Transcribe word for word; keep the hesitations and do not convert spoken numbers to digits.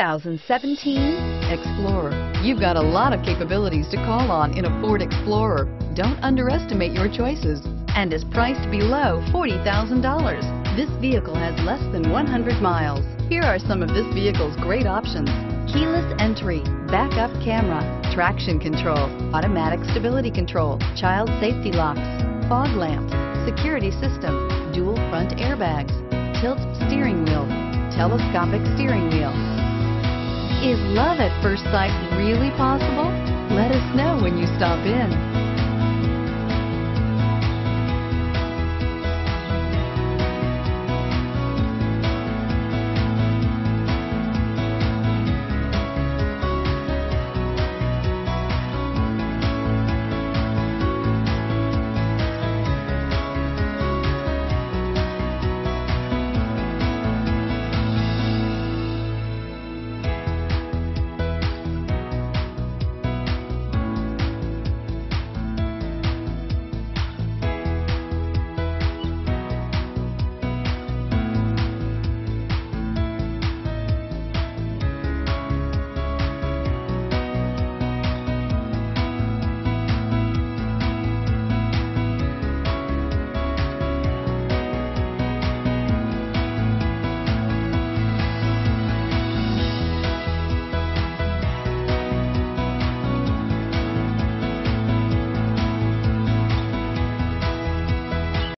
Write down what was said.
thousand seventeen Explorer. You've got a lot of capabilities to call on in a Ford Explorer. Don't underestimate your choices, and is priced below forty thousand dollars. This vehicle has less than one hundred miles. Here are some of this vehicle's great options: keyless entry, backup camera, traction control, automatic stability control, child safety locks, fog lamps, security system, dual front airbags, tilt steering wheel, telescopic steering wheel. Is love at first sight really possible? Let us know when you stop in.